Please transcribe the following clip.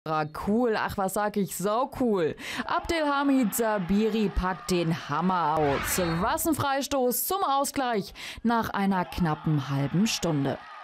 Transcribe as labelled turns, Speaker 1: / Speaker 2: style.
Speaker 1: Cool, ach was sag ich, sau cool. Abdelhamid Sabiri packt den Hammer aus. Was ein Freistoß zum Ausgleich nach einer knappen halben Stunde.